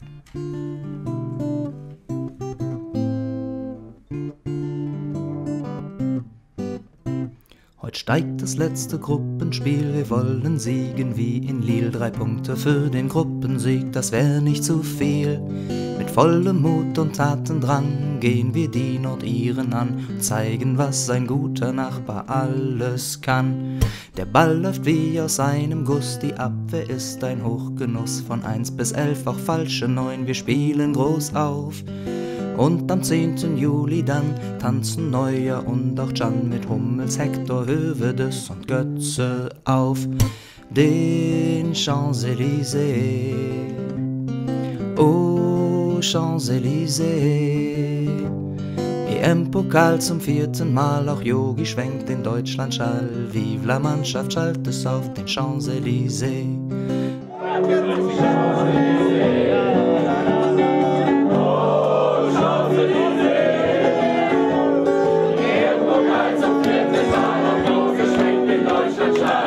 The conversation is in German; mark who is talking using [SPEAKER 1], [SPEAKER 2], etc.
[SPEAKER 1] Heute steigt das letzte Gruppenspiel, wir wollen siegen wie in Lille. 3 Punkte für den Gruppensieg, das wär nicht zu viel. Mit vollem Mut und Tatendrang gehen wir die Nordiren an und zeigen, was ein guter Nachbar alles kann. Der Ball läuft wie aus einem Guss, die Abwehr ist ein Hochgenuss. Von 1 bis 11 auch falsche 9, wir spielen groß auf. Und am 10. Juli dann tanzen Neuer und auch Can mit Hummels, Hector, Hövedes und Götze auf den Champs-Élysées. Oh, Champs-Élysées. EM-Pokal zum 4. Mal, auch Yogi schwenkt den Deutschlandschall. Vive la Mannschaft, schalt es auf den Champs-Élysées.
[SPEAKER 2] Pokal zum 4. Mal, auch Yogi schwenkt den Deutschlandschall.